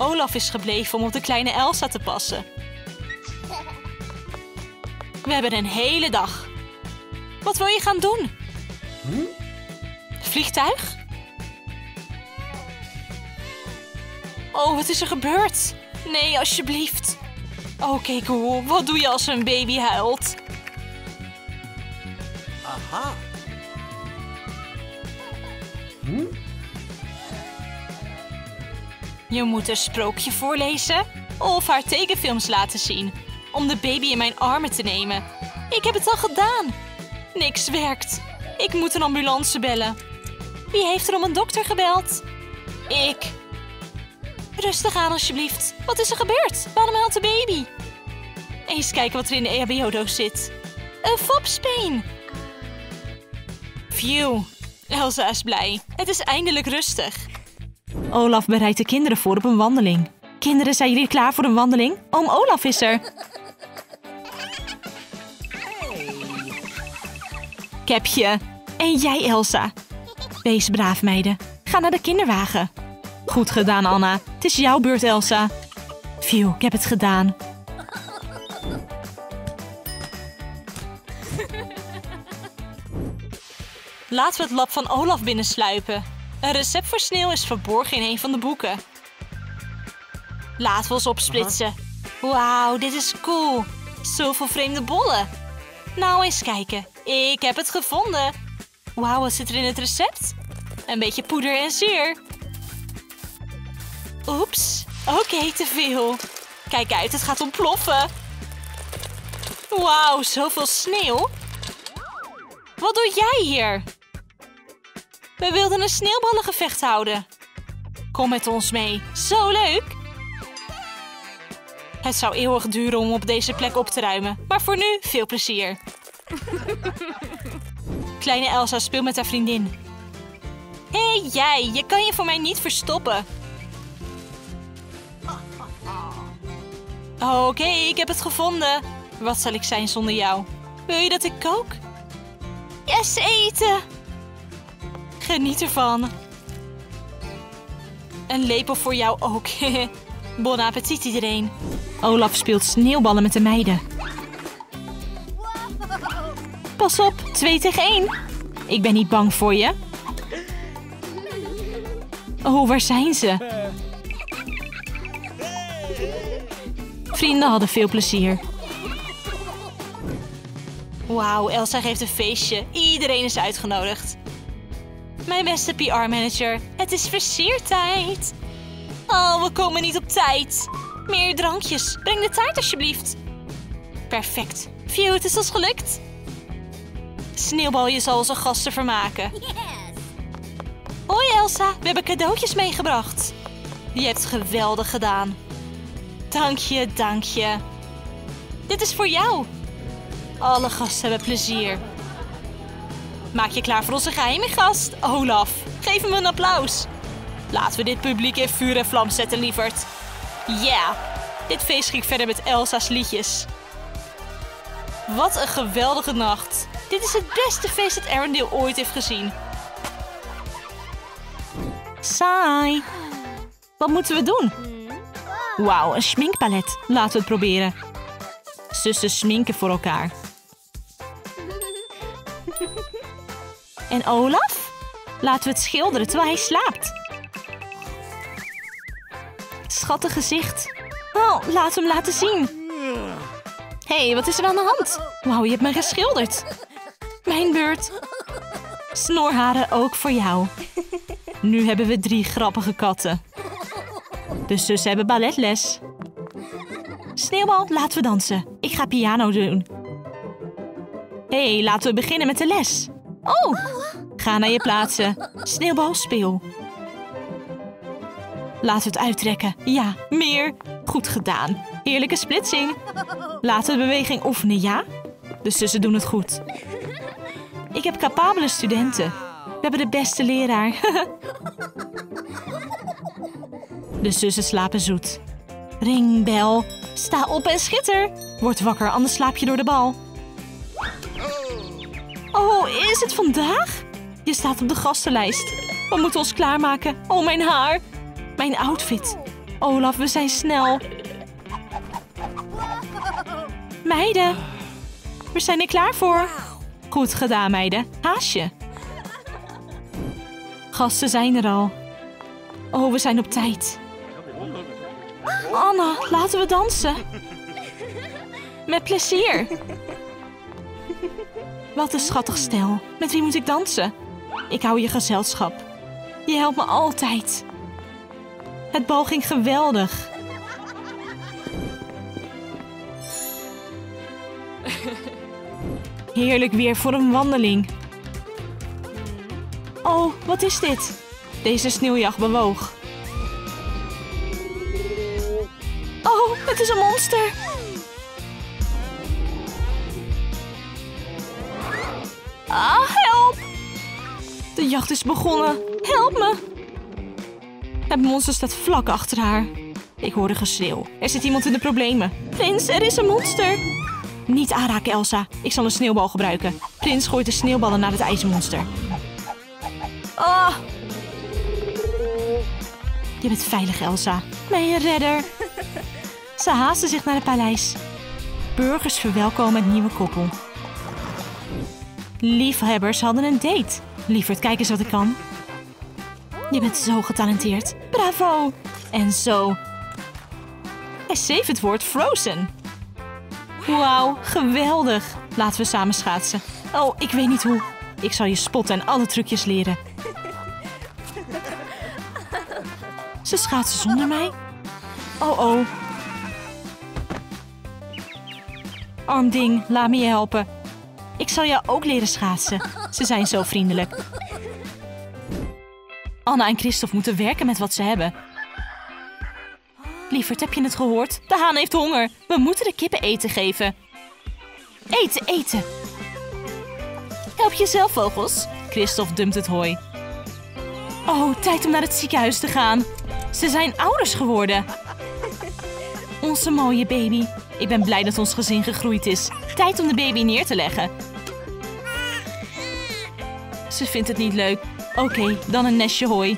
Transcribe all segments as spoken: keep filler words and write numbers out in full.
Olaf is gebleven om op de kleine Elsa te passen. We hebben een hele dag. Wat wil je gaan doen? Hm? Vliegtuig? Oh, wat is er gebeurd? Nee, alsjeblieft. Oké, cool. Wat doe je als een baby huilt? Aha. Hm? Je moet een sprookje voorlezen of haar tekenfilms laten zien. Om de baby in mijn armen te nemen. Ik heb het al gedaan. Niks werkt. Ik moet een ambulance bellen. Wie heeft er om een dokter gebeld? Ik. Rustig aan alsjeblieft. Wat is er gebeurd? Waarom huilt de baby? Eens kijken wat er in de E H B O-doos zit. Een fopspeen. Phew. Elsa is blij. Het is eindelijk rustig. Olaf bereidt de kinderen voor op een wandeling. Kinderen, zijn jullie klaar voor een wandeling? Oom Olaf is er. Kepje. En jij, Elsa. Wees braaf, meiden. Ga naar de kinderwagen. Goed gedaan, Anna. Het is jouw beurt, Elsa. Phew, ik heb het gedaan. Laten we het lab van Olaf binnensluipen. Een recept voor sneeuw is verborgen in een van de boeken. Laten we ons opsplitsen. Wauw, dit is cool. Zoveel vreemde bollen. Nou, eens kijken. Ik heb het gevonden. Wauw, wat zit er in het recept? Een beetje poeder en zuur. Oeps. Oké, okay, te veel. Kijk uit, het gaat ontploffen. Wauw, zoveel sneeuw. Wat doe jij hier? We wilden een sneeuwballengevecht houden. Kom met ons mee. Zo leuk. Het zou eeuwig duren om op deze plek op te ruimen. Maar voor nu, veel plezier. Kleine Elsa speelt met haar vriendin. Hé, hey, jij. Je kan je voor mij niet verstoppen. Oké, okay, ik heb het gevonden. Wat zal ik zijn zonder jou? Wil je dat ik kook? Yes, eten! Geniet ervan. Een lepel voor jou ook. Bon appetit iedereen. Olaf speelt sneeuwballen met de meiden. Pas op, twee tegen één. Ik ben niet bang voor je. Oh, waar zijn ze? Vrienden hadden veel plezier. Wauw, Elsa geeft een feestje. Iedereen is uitgenodigd. Mijn beste P R-manager, het is versiertijd. Oh, we komen niet op tijd. Meer drankjes. Breng de taart alsjeblieft. Perfect. Phew, het is ons gelukt. Sneeuwbal, je zal onze gasten vermaken. Yes. Hoi Elsa, we hebben cadeautjes meegebracht. Je hebt geweldig gedaan. Dank je, dank je. Dit is voor jou. Alle gasten hebben plezier. Maak je klaar voor onze geheime gast, Olaf. Geef hem een applaus. Laten we dit publiek in vuur en vlam zetten, lieverd. Ja, yeah. Dit feest ging verder met Elsa's liedjes. Wat een geweldige nacht. Dit is het beste feest dat Arendelle ooit heeft gezien. Saai. Wat moeten we doen? Wauw, een schminkpalet. Laten we het proberen. Zussen sminken voor elkaar. En Olaf? Laten we het schilderen terwijl hij slaapt. Schattig gezicht. Oh, laten we hem laten zien. Hé, hey, wat is er aan de hand? Wauw, je hebt me geschilderd. Mijn beurt. Snorharen ook voor jou. Nu hebben we drie grappige katten. De zussen hebben balletles. Sneeuwbal, laten we dansen. Ik ga piano doen. Hé, hey, laten we beginnen met de les. Oh, ga naar je plaatsen. Sneeuwbal, speel. Laten we het uittrekken. Ja, meer. Goed gedaan. Heerlijke splitsing. Laten we de beweging oefenen, ja? De zussen doen het goed. Ik heb capabele studenten. We hebben de beste leraar. De zussen slapen zoet. Ring, bel. Sta op en schitter. Word wakker, anders slaap je door de bal. Oh, is het vandaag? Je staat op de gastenlijst. We moeten ons klaarmaken. Oh, mijn haar. Mijn outfit. Olaf, we zijn snel. Meiden, we zijn er klaar voor. Goed gedaan, meiden. Haast je. Gasten zijn er al. Oh, we zijn op tijd. Anna, laten we dansen. Met plezier. Wat een schattig stel. Met wie moet ik dansen? Ik hou je gezelschap. Je helpt me altijd. Het bal ging geweldig. Heerlijk weer voor een wandeling. Oh, wat is dit? Deze sneeuwjacht bewoog. Oh, het is een monster. Ah, help! De jacht is begonnen. Help me! Het monster staat vlak achter haar. Ik hoor een geschreeuw. Er zit iemand in de problemen. Prins, er is een monster. Niet aanraken, Elsa. Ik zal een sneeuwbal gebruiken. Prins gooit de sneeuwballen naar het ijsmonster. Ah! Je bent veilig, Elsa. Mijn redder. Ze haasten zich naar het paleis. Burgers verwelkomen het nieuwe koppel. Liefhebbers hadden een date. Lieverd, kijk eens wat ik kan. Je bent zo getalenteerd. Bravo! En zo. Hij zeef het woord Frozen. Wauw, geweldig. Laten we samen schaatsen. Oh, ik weet niet hoe. Ik zal je spotten en alle trucjes leren. Ze schaatsen zonder mij? Oh, oh. Arm ding, laat me je helpen. Ik zal jou ook leren schaatsen. Ze zijn zo vriendelijk. Anna en Christophe moeten werken met wat ze hebben. Lieverd, heb je het gehoord? De haan heeft honger. We moeten de kippen eten geven. Eten, eten. Help jezelf, vogels. Christophe dumpt het hooi. Oh, tijd om naar het ziekenhuis te gaan. Ze zijn ouders geworden. Onze mooie baby. Ik ben blij dat ons gezin gegroeid is. Tijd om de baby neer te leggen. Ze vindt het niet leuk. Oké, okay, dan een nestje hooi.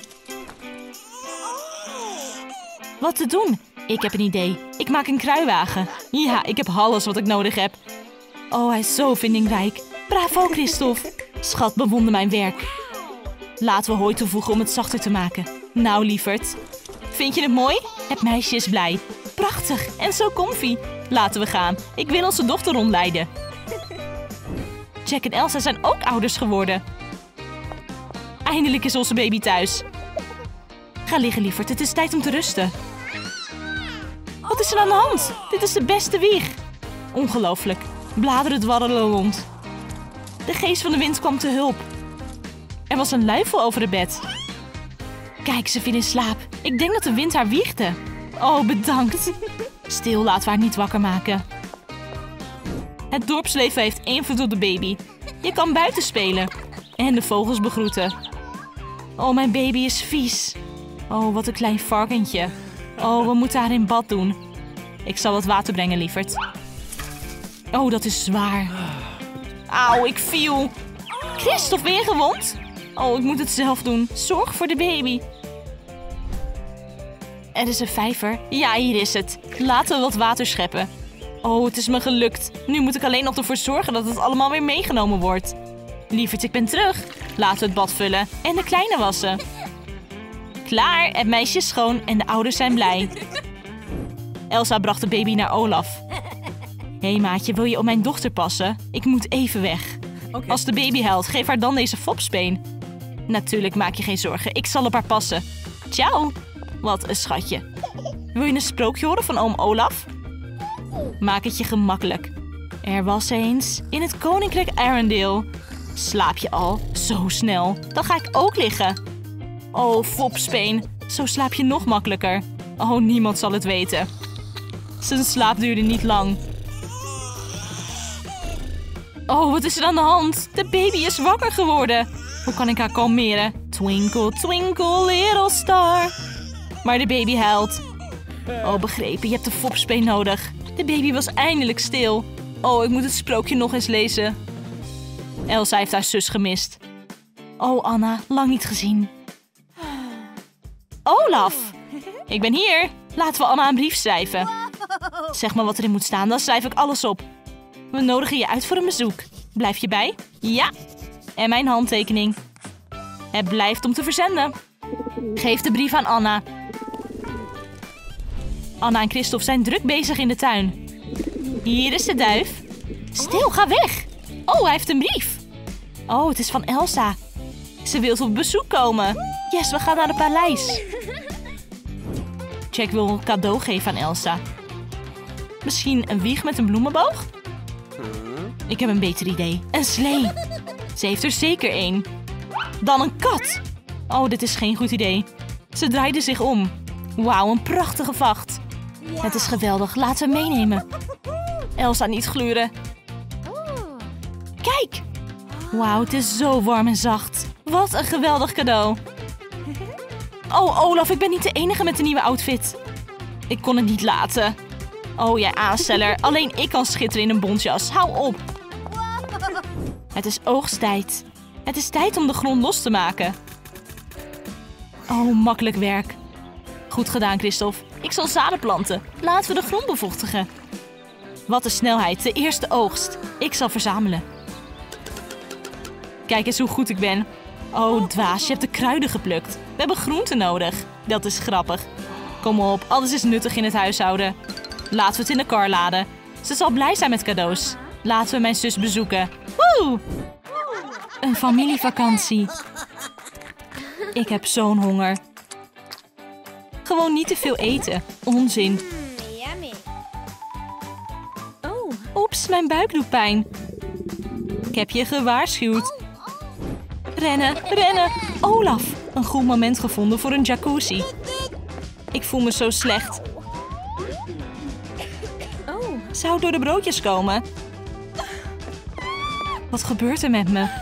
Wat te doen? Ik heb een idee. Ik maak een kruiwagen. Ja, ik heb alles wat ik nodig heb. Oh, hij is zo vindingrijk. Bravo, Christophe. Schat, bewonder mijn werk. Laten we hooi toevoegen om het zachter te maken. Nou, lieverd. Vind je het mooi? Het meisje is blij. Prachtig en zo comfy. Laten we gaan. Ik wil onze dochter rondleiden. Jack en Elsa zijn ook ouders geworden. Eindelijk is onze baby thuis. Ga liggen, lieverd. Het is tijd om te rusten. Wat is er aan de hand? Dit is de beste wieg. Ongelooflijk. Bladeren dwarrelen rond. De geest van de wind kwam te hulp. Er was een luifel over het bed. Kijk, ze viel in slaap. Ik denk dat de wind haar wiegde. Oh, bedankt. Stil, laten we haar niet wakker maken. Het dorpsleven heeft invloed op de baby. Je kan buiten spelen. En de vogels begroeten. Oh, mijn baby is vies. Oh, wat een klein varkentje. Oh, we moeten haar in bad doen. Ik zal wat water brengen, lieverd. Oh, dat is zwaar. Auw, ik viel. Christophe, ben je gewond? Oh, ik moet het zelf doen. Zorg voor de baby. Er is een vijver. Ja, hier is het. Laten we wat water scheppen. Oh, het is me gelukt. Nu moet ik alleen nog ervoor zorgen dat het allemaal weer meegenomen wordt. Lieverd, ik ben terug. Laten we het bad vullen en de kleine wassen. Klaar, het meisje is schoon en de ouders zijn blij. Elsa bracht de baby naar Olaf. Hé hey, maatje, wil je op mijn dochter passen? Ik moet even weg. Okay. Als de baby huilt, geef haar dan deze fopspeen. Natuurlijk, maak je geen zorgen. Ik zal op haar passen. Ciao. Wat een schatje. Wil je een sprookje horen van oom Olaf? Maak het je gemakkelijk. Er was eens in het koninkrijk Arendelle. Slaap je al? Zo snel. Dan ga ik ook liggen. Oh, fopspeen. Zo slaap je nog makkelijker. Oh, niemand zal het weten. Zijn slaap duurde niet lang. Oh, wat is er aan de hand? De baby is wakker geworden. Hoe kan ik haar kalmeren? Twinkle, twinkle, little star. Maar de baby huilt. Oh, begrepen. Je hebt de fopspeen nodig. De baby was eindelijk stil. Oh, ik moet het sprookje nog eens lezen. Elsa heeft haar zus gemist. Oh, Anna. Lang niet gezien. Olaf. Ik ben hier. Laten we Anna een brief schrijven. Zeg maar wat erin moet staan, dan schrijf ik alles op. We nodigen je uit voor een bezoek. Blijf je bij? Ja. En mijn handtekening. Het blijft om te verzenden. Geef de brief aan Anna. Anna en Christophe zijn druk bezig in de tuin. Hier is de duif. Stil, ga weg. Oh, hij heeft een brief. Oh, het is van Elsa. Ze wil op bezoek komen. Yes, we gaan naar het paleis. Jack wil een cadeau geven aan Elsa. Misschien een wieg met een bloemenboog? Ik heb een beter idee. Een slee. Ze heeft er zeker één. Dan een kat. Oh, dit is geen goed idee. Ze draaide zich om. Wauw, een prachtige vacht. Het is geweldig. Laten we meenemen. Elsa, niet gluren. Kijk. Wauw, het is zo warm en zacht. Wat een geweldig cadeau. Oh, Olaf, ik ben niet de enige met een nieuwe outfit. Ik kon het niet laten. Oh, jij aansteller. Alleen ik kan schitteren in een bontjas. Hou op. Het is oogsttijd. Het is tijd om de grond los te maken. Oh, makkelijk werk. Goed gedaan, Christophe. Ik zal zaden planten. Laten we de grond bevochtigen. Wat een snelheid. De eerste oogst. Ik zal verzamelen. Kijk eens hoe goed ik ben. Oh, dwaas, je hebt de kruiden geplukt. We hebben groenten nodig. Dat is grappig. Kom op, alles is nuttig in het huishouden. Laten we het in de kar laden. Ze zal blij zijn met cadeaus. Laten we mijn zus bezoeken. Woe! Een familievakantie. Ik heb zo'n honger. Gewoon niet te veel eten. Onzin. Oh, oeps, mijn buik doet pijn. Ik heb je gewaarschuwd. Rennen, rennen. Olaf, een goed moment gevonden voor een jacuzzi. Ik voel me zo slecht. Oh, zou door de broodjes komen? Wat gebeurt er met me?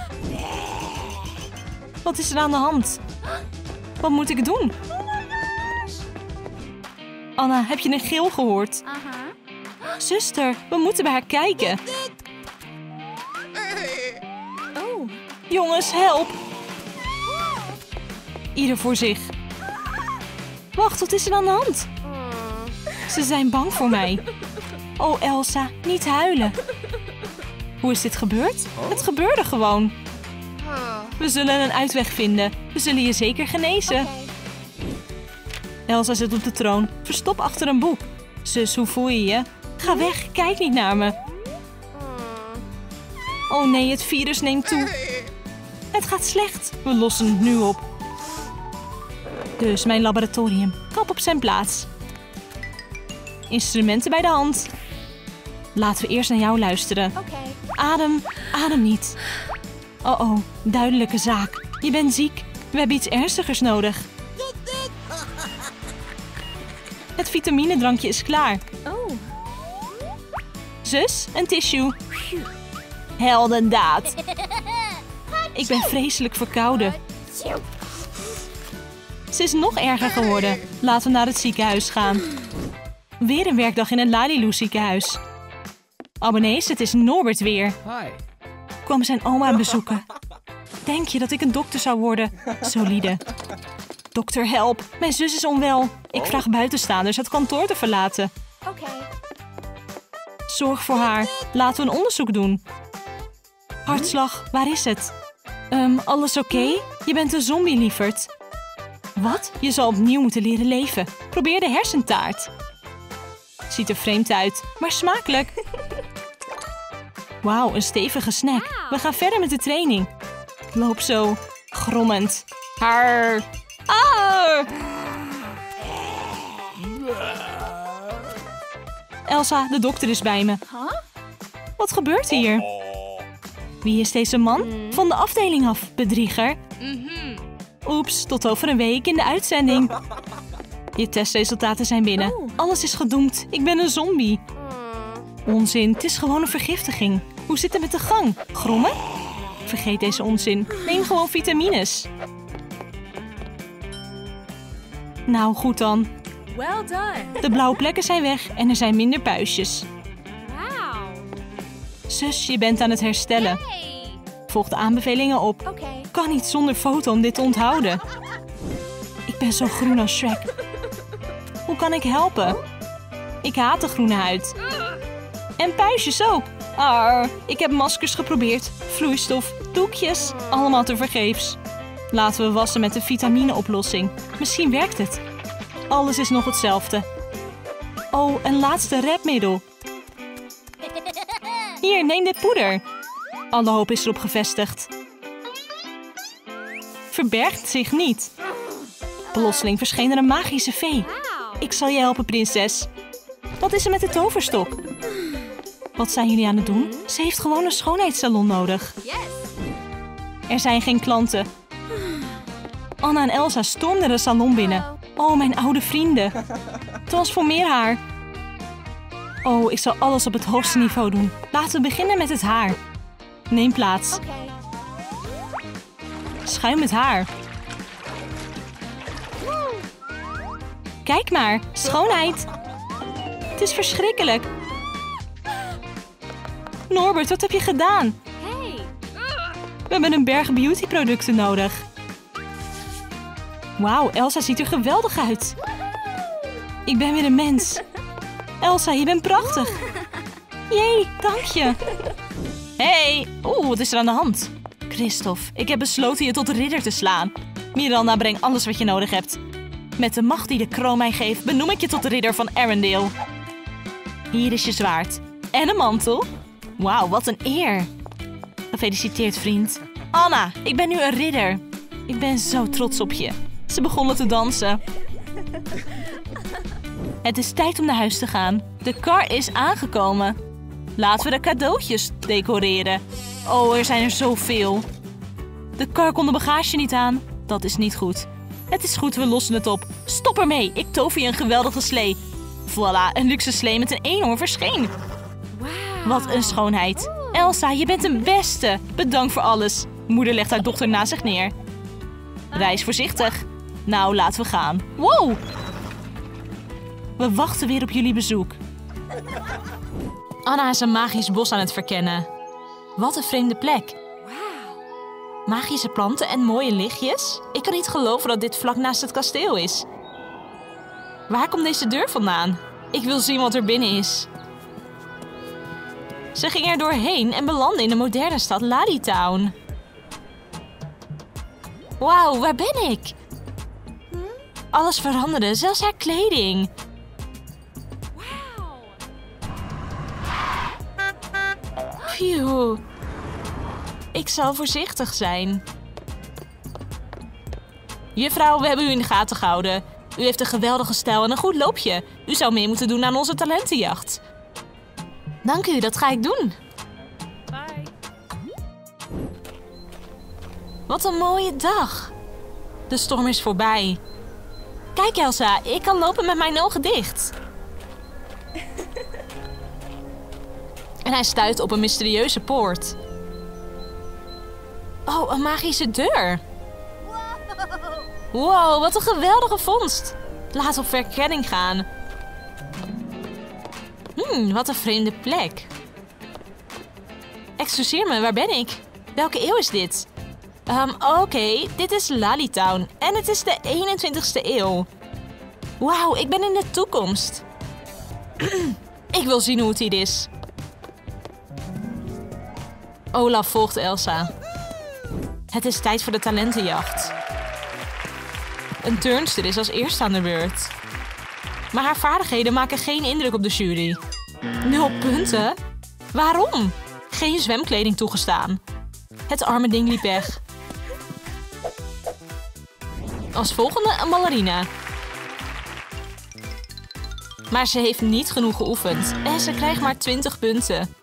Wat is er aan de hand? Wat moet ik doen? Anna, heb je een gil gehoord? Zuster, we moeten bij haar kijken. Oh. Jongens, help! Ieder voor zich. Wacht, wat is er aan de hand? Ze zijn bang voor mij. Oh, Elsa, niet huilen. Hoe is dit gebeurd? Het gebeurde gewoon. We zullen een uitweg vinden. We zullen je zeker genezen. Elsa zit op de troon. Verstop achter een boek. Zus, hoe voel je je? Ga weg, kijk niet naar me. Oh nee, het virus neemt toe. Het gaat slecht. We lossen het nu op. Dus mijn laboratorium. Kap op zijn plaats. Instrumenten bij de hand. Laten we eerst naar jou luisteren. Adem, adem niet. Oh oh, duidelijke zaak. Je bent ziek. We hebben iets ernstigers nodig. Het vitaminedrankje is klaar. Oh. Zus, een tissue. Heldendaad. Ik ben vreselijk verkouden. Ze is nog erger geworden. Laten we naar het ziekenhuis gaan. Weer een werkdag in het Laliloo ziekenhuis. Abonnees, het is Norbert weer. Hi. Kwam zijn oma bezoeken. Denk je dat ik een dokter zou worden? Solide. Dokter, help. Mijn zus is onwel. Ik vraag buitenstaanders het kantoor te verlaten. Oké. Zorg voor haar. Laten we een onderzoek doen. Hartslag, waar is het? Um, alles oké? Je bent een zombie, lieverd. Wat? Je zal opnieuw moeten leren leven. Probeer de hersentaart. Ziet er vreemd uit, maar smakelijk. Wauw, een stevige snack. We gaan verder met de training. Loop zo, grommend. Haar. Ah! Elsa, de dokter is bij me. Wat gebeurt hier? Wie is deze man? Van de afdeling af, bedrieger. Oeps, tot over een week in de uitzending. Je testresultaten zijn binnen. Alles is gedoemd. Ik ben een zombie. Onzin, het is gewoon een vergiftiging. Hoe zit het met de gang? Grommen? Vergeet deze onzin. Neem gewoon vitamines. Nou, goed dan. Well done. De blauwe plekken zijn weg en er zijn minder puistjes. Wow. Zus, je bent aan het herstellen. Hey. Volg de aanbevelingen op. Oké. Kan niet zonder foto om dit te onthouden. Ik ben zo groen als Shrek. Hoe kan ik helpen? Ik haat de groene huid. En puistjes ook. Arr, ik heb maskers geprobeerd. Vloeistof, doekjes. Allemaal tevergeefs. Laten we wassen met de vitamineoplossing. Misschien werkt het. Alles is nog hetzelfde. Oh, een laatste redmiddel. Hier, neem dit poeder. Alle hoop is erop gevestigd. Verbergt zich niet. Plotseling verscheen er een magische vee. Ik zal je helpen, prinses. Wat is er met de toverstok? Wat zijn jullie aan het doen? Ze heeft gewoon een schoonheidssalon nodig. Er zijn geen klanten. Anna en Elsa stormden de salon binnen. Oh, mijn oude vrienden. Transformeer haar. Oh, ik zal alles op het hoogste niveau doen. Laten we beginnen met het haar. Neem plaats. Schuim het haar. Kijk maar, schoonheid. Het is verschrikkelijk. Norbert, wat heb je gedaan? Hey. We hebben een berg beautyproducten nodig. Wauw, Elsa ziet er geweldig uit. Ik ben weer een mens. Elsa, je bent prachtig. Jee, dank je. Hey, oeh, wat is er aan de hand? Christophe, ik heb besloten je tot ridder te slaan. Miranda, breng alles wat je nodig hebt. Met de macht die de kroon mij geeft, benoem ik je tot ridder van Arendelle. Hier is je zwaard. En een mantel. Wauw, wat een eer. Gefeliciteerd, vriend. Anna, ik ben nu een ridder. Ik ben zo trots op je. Ze begonnen te dansen. Het is tijd om naar huis te gaan. De kar is aangekomen. Laten we de cadeautjes decoreren. Oh, er zijn er zoveel. De kar kon de bagage niet aan. Dat is niet goed. Het is goed, we lossen het op. Stop ermee, ik tover je een geweldige slee. Voilà, een luxe slee met een eenhoorn verscheen. Wow. Wat een schoonheid. Elsa, je bent een beste. Bedankt voor alles. Moeder legt haar dochter naast zich neer. Reis voorzichtig. Nou, laten we gaan. Wow! We wachten weer op jullie bezoek. Anna is een magisch bos aan het verkennen. Wat een vreemde plek. Magische planten en mooie lichtjes? Ik kan niet geloven dat dit vlak naast het kasteel is. Waar komt deze deur vandaan? Ik wil zien wat er binnen is. Ze ging er doorheen en belandde in de moderne stad Ladytown. Wauw, waar ben ik? Alles veranderde, zelfs haar kleding. Phew. Ik zal voorzichtig zijn. Juffrouw, we hebben u in de gaten gehouden. U heeft een geweldige stijl en een goed loopje. U zou mee moeten doen aan onze talentenjacht. Dank u, dat ga ik doen. Bye. Wat een mooie dag. De storm is voorbij. Kijk Elsa, ik kan lopen met mijn ogen dicht. En hij stuit op een mysterieuze poort. Oh, een magische deur. Wow, wat een geweldige vondst. Laten we op verkenning gaan. Hmm, wat een vreemde plek. Excuseer me, waar ben ik? Welke eeuw is dit? Um, Oké, okay, dit is Ladytown en het is de eenentwintigste eeuw. Wauw, ik ben in de toekomst. Ik wil zien hoe het hier is. Olaf volgt Elsa. Het is tijd voor de talentenjacht. Een turnster is als eerste aan de beurt. Maar haar vaardigheden maken geen indruk op de jury. Nul punten? Waarom? Geen zwemkleding toegestaan. Het arme ding liep weg. Als volgende een ballerina. Maar ze heeft niet genoeg geoefend en ze krijgt maar twintig punten.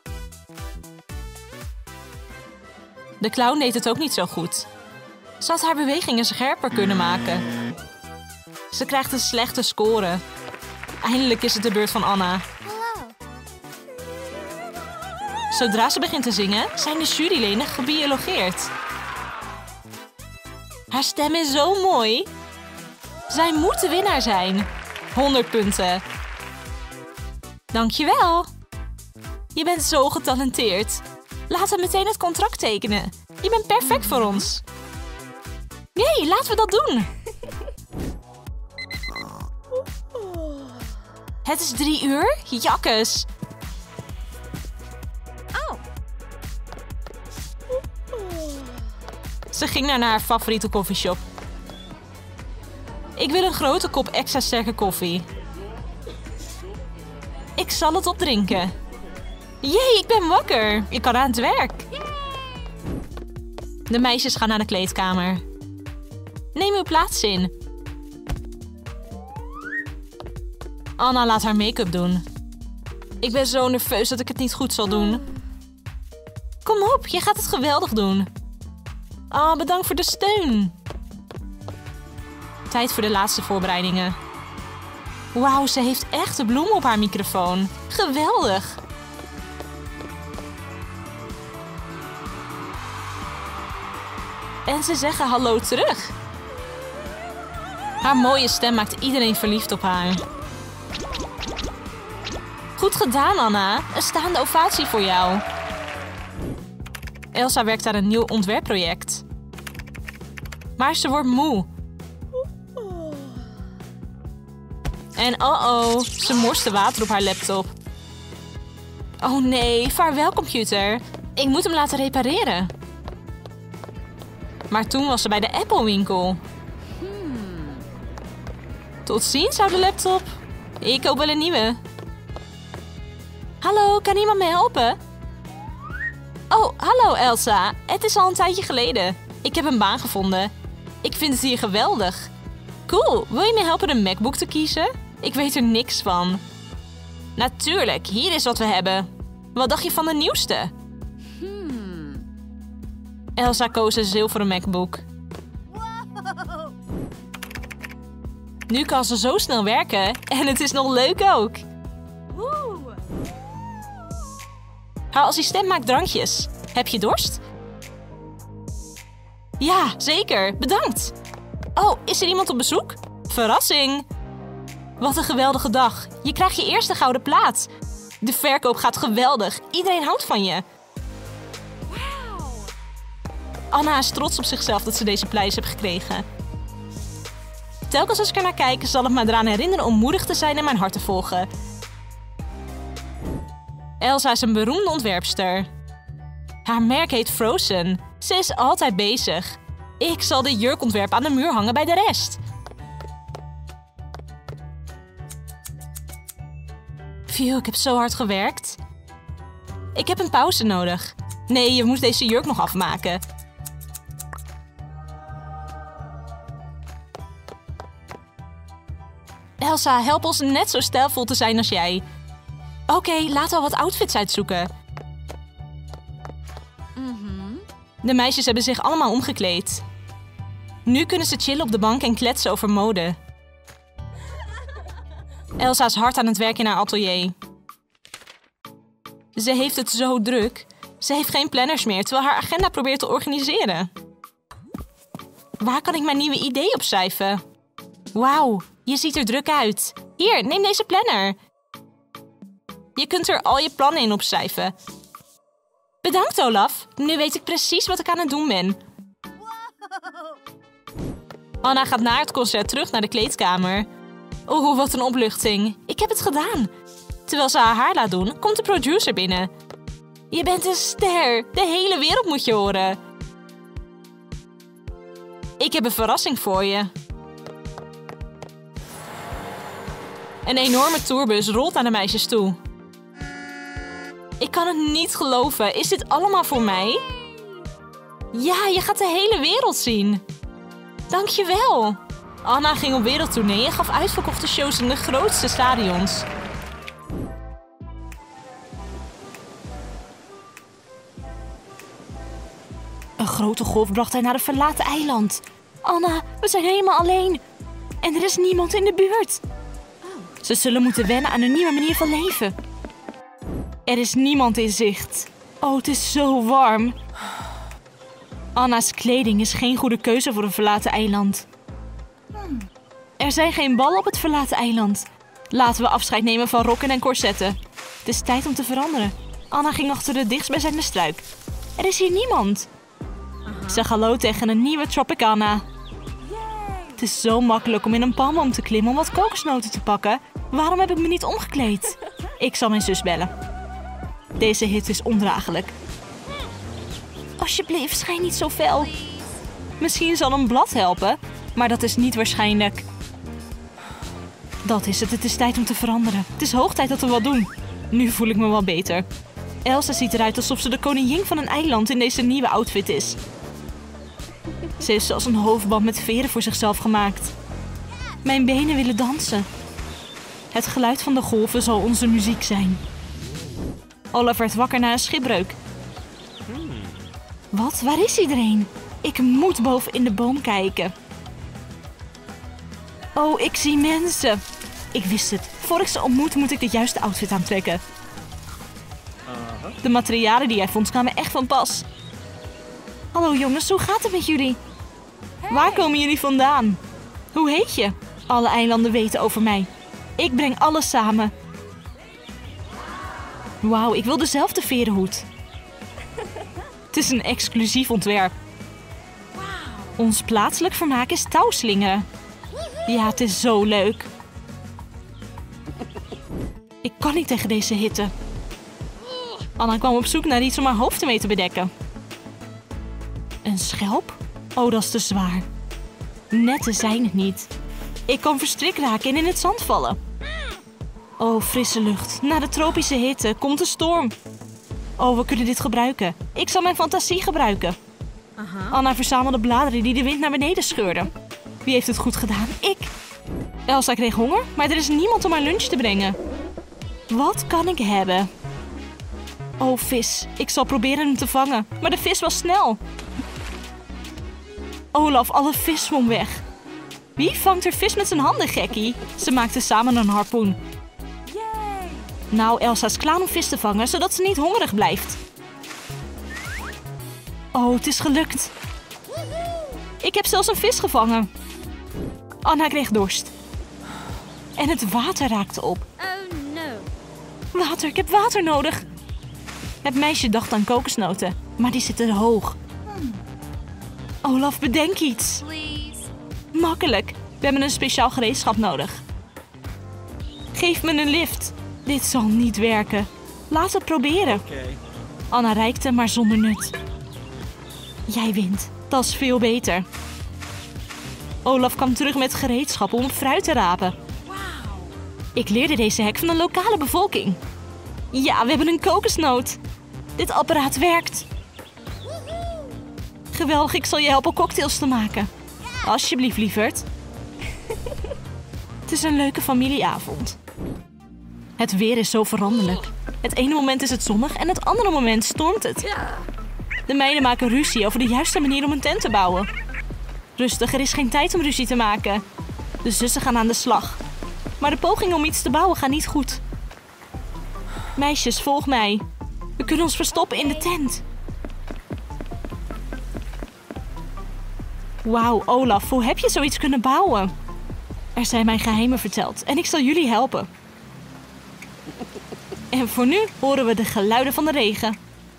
De clown deed het ook niet zo goed. Ze had haar bewegingen scherper kunnen maken. Ze krijgt een slechte score. Eindelijk is het de beurt van Anna. Zodra ze begint te zingen, zijn de juryleden gebiologeerd. Haar stem is zo mooi. Zij moet de winnaar zijn. honderd punten. Dankjewel. Je bent zo getalenteerd. Laten we meteen het contract tekenen. Je bent perfect voor ons. Nee, laten we dat doen. Het is drie uur? Jakkes. Oh. Ze ging naar haar favoriete koffieshop. Ik wil een grote kop extra sterke koffie. Ik zal het opdrinken. Jee, ik ben wakker. Ik kan aan het werk. De meisjes gaan naar de kleedkamer. Neem uw plaats in. Anna laat haar make-up doen. Ik ben zo nerveus dat ik het niet goed zal doen. Kom op, je gaat het geweldig doen. Ah, bedankt voor de steun. Tijd voor de laatste voorbereidingen. Wauw, ze heeft echte bloemen op haar microfoon. Geweldig. En ze zeggen hallo terug. Haar mooie stem maakt iedereen verliefd op haar. Goed gedaan, Anna. Een staande ovatie voor jou. Elsa werkt aan een nieuw ontwerpproject. Maar ze wordt moe. En oh-oh, ze morste water op haar laptop. Oh nee, vaarwel computer. Ik moet hem laten repareren. Maar toen was ze bij de Apple-winkel. Tot ziens, oude laptop. Ik koop wel een nieuwe. Hallo, kan iemand me helpen? Oh, hallo Elsa. Het is al een tijdje geleden. Ik heb een baan gevonden. Ik vind het hier geweldig. Cool, wil je me helpen een MacBook te kiezen? Ik weet er niks van. Natuurlijk, hier is wat we hebben. Wat dacht je van de nieuwste? Hmm. Elsa koos een zilveren MacBook. Wow. Nu kan ze zo snel werken en het is nog leuk ook. Woe. Haar assistent maakt drankjes. Heb je dorst? Ja, zeker. Bedankt. Oh, is er iemand op bezoek? Verrassing. Wat een geweldige dag. Je krijgt je eerste gouden plaat. De verkoop gaat geweldig. Iedereen houdt van je. Wow. Anna is trots op zichzelf dat ze deze prijs heeft gekregen. Telkens als ik er naar kijk, zal het me eraan herinneren om moedig te zijn en mijn hart te volgen. Elsa is een beroemde ontwerpster. Haar merk heet Frozen. Ze is altijd bezig. Ik zal dit jurkontwerp aan de muur hangen bij de rest. Phew, ik heb zo hard gewerkt. Ik heb een pauze nodig. Nee, je moet deze jurk nog afmaken. Elsa, help ons net zo stijlvol te zijn als jij. Oké, okay, laten we wat outfits uitzoeken. Mm-hmm. De meisjes hebben zich allemaal omgekleed. Nu kunnen ze chillen op de bank en kletsen over mode. Elsa is hard aan het werk in haar atelier. Ze heeft het zo druk. Ze heeft geen planners meer, terwijl haar agenda probeert te organiseren. Waar kan ik mijn nieuwe idee op schrijven? Wauw, je ziet er druk uit. Hier, neem deze planner. Je kunt er al je plannen in opschrijven. Bedankt, Olaf. Nu weet ik precies wat ik aan het doen ben. Anna gaat na het concert terug naar de kleedkamer. Oeh, wat een opluchting. Ik heb het gedaan. Terwijl ze haar haar laat doen, komt de producer binnen. Je bent een ster. De hele wereld moet je horen. Ik heb een verrassing voor je. Een enorme tourbus rolt naar de meisjes toe. Ik kan het niet geloven. Is dit allemaal voor mij? Ja, je gaat de hele wereld zien. Dankjewel. Anna ging op wereldtournee en gaf uitverkochte shows in de grootste stadions. Een grote golf bracht haar naar een verlaten eiland. Anna, we zijn helemaal alleen. En er is niemand in de buurt. Ze zullen moeten wennen aan een nieuwe manier van leven. Er is niemand in zicht. Oh, het is zo warm. Anna's kleding is geen goede keuze voor een verlaten eiland. Er zijn geen ballen op het verlaten eiland. Laten we afscheid nemen van rokken en corsetten. Het is tijd om te veranderen. Anna ging achter de dichtstbijzijnde struik. Er is hier niemand. Zeg hallo tegen een nieuwe Tropicana. Het is zo makkelijk om in een palmboom te klimmen om wat kokosnoten te pakken. Waarom heb ik me niet omgekleed? Ik zal mijn zus bellen. Deze hitte is ondraaglijk. Alsjeblieft, schijn niet zo fel. Misschien zal een blad helpen, maar dat is niet waarschijnlijk. Dat is het, het is tijd om te veranderen. Het is hoog tijd dat we wat doen. Nu voel ik me wel beter. Elsa ziet eruit alsof ze de koningin van een eiland in deze nieuwe outfit is. Ze heeft zelfs een hoofdband met veren voor zichzelf gemaakt. Mijn benen willen dansen. Het geluid van de golven zal onze muziek zijn. Olaf werd wakker na een schipbreuk. Wat? Waar is iedereen? Ik moet boven in de boom kijken. Oh, ik zie mensen. Ik wist het. Voor ik ze ontmoet moet ik de juiste outfit aantrekken. De materialen die hij vond kwamen echt van pas. Hallo jongens, hoe gaat het met jullie? Waar komen jullie vandaan? Hoe heet je? Alle eilanden weten over mij. Ik breng alles samen. Wauw, ik wil dezelfde verenhoed. Het is een exclusief ontwerp. Ons plaatselijk vermaak is touwslingeren. Ja, het is zo leuk. Ik kan niet tegen deze hitte. Anna kwam op zoek naar iets om haar hoofd mee te bedekken. Een schelp? Oh, dat is te zwaar. Netten zijn het niet. Ik kan verstrikt raken en in het zand vallen. Oh, frisse lucht. Na de tropische hitte komt de storm. Oh, we kunnen dit gebruiken. Ik zal mijn fantasie gebruiken. Uh-huh. Anna verzamelde bladeren die de wind naar beneden scheurde. Wie heeft het goed gedaan? Ik. Elsa kreeg honger, maar er is niemand om haar lunch te brengen. Wat kan ik hebben? Oh, vis. Ik zal proberen hem te vangen, maar de vis was snel. Olaf, alle vis zwom weg. Wie vangt er vis met zijn handen, gekkie? Ze maakten samen een harpoen. Yay! Nou, Elsa is klaar om vis te vangen, zodat ze niet hongerig blijft. Oh, het is gelukt. Ik heb zelfs een vis gevangen. Anna kreeg dorst. En het water raakte op. Oh no. Water, ik heb water nodig. Het meisje dacht aan kokosnoten, maar die zitten hoog. Olaf, bedenk iets. Please. Makkelijk. We hebben een speciaal gereedschap nodig. Geef me een lift. Dit zal niet werken. Laat het proberen. Oké. Anna reikte, maar zonder nut. Jij wint. Dat is veel beter. Olaf kwam terug met gereedschap om fruit te rapen. Ik leerde deze hack van de lokale bevolking. Ja, we hebben een kokosnoot. Dit apparaat werkt. Geweldig, ik zal je helpen cocktails te maken. Alsjeblieft, lieverd. Het is een leuke familieavond. Het weer is zo veranderlijk. Het ene moment is het zonnig en het andere moment stormt het. De meiden maken ruzie over de juiste manier om een tent te bouwen. Rustig, er is geen tijd om ruzie te maken. De zussen gaan aan de slag. Maar de pogingen om iets te bouwen gaan niet goed. Meisjes, volg mij. We kunnen ons verstoppen in de tent. Wauw, Olaf, hoe heb je zoiets kunnen bouwen? Er zijn mij geheimen verteld en ik zal jullie helpen. En voor nu horen we de geluiden van de regen.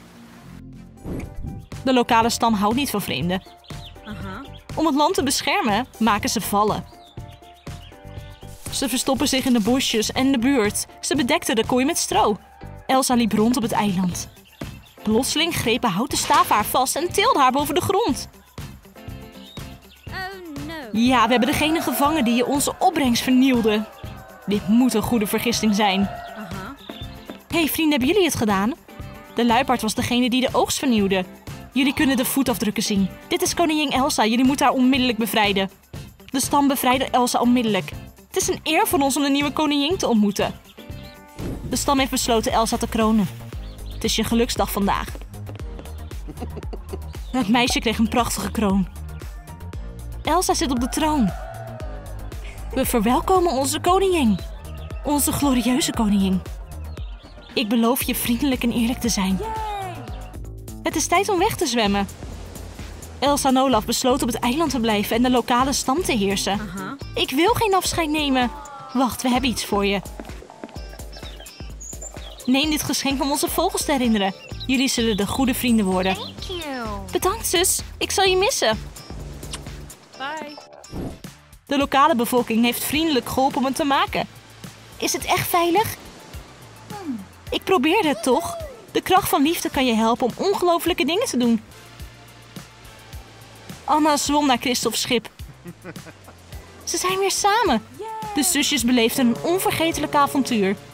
De lokale stam houdt niet van vreemden. Uh-huh. Om het land te beschermen maken ze vallen. Ze verstoppen zich in de bosjes en de buurt. Ze bedekten de kooi met stro. Elsa liep rond op het eiland. Plotseling grepen houten staven haar vast en tilden haar boven de grond. Oh no. Ja, we hebben degene gevangen die je onze opbrengst vernielde. Dit moet een goede vergisting zijn. Uh-huh. Hé hey, vrienden, hebben jullie het gedaan? De luipaard was degene die de oogst vernieuwde. Jullie kunnen de voetafdrukken zien. Dit is koningin Elsa, jullie moeten haar onmiddellijk bevrijden. De stam bevrijdde Elsa onmiddellijk. Het is een eer voor ons om de nieuwe koningin te ontmoeten. De stam heeft besloten Elsa te kronen. Het is je geluksdag vandaag. Het meisje kreeg een prachtige kroon. Elsa zit op de troon. We verwelkomen onze koningin. Onze glorieuze koningin. Ik beloof je vriendelijk en eerlijk te zijn. Het is tijd om weg te zwemmen. Elsa en Olaf besloten op het eiland te blijven en de lokale stam te heersen. Uh-huh. Ik wil geen afscheid nemen. Wacht, we hebben iets voor je. Neem dit geschenk om onze vogels te herinneren. Jullie zullen de goede vrienden worden. Thank you. Bedankt, zus. Ik zal je missen. Bye. De lokale bevolking heeft vriendelijk geholpen om het te maken. Is het echt veilig? Ik probeerde het toch. De kracht van liefde kan je helpen om ongelofelijke dingen te doen. Anna zwom naar Kristoffs schip. Ze zijn weer samen. De zusjes beleefden een onvergetelijk avontuur.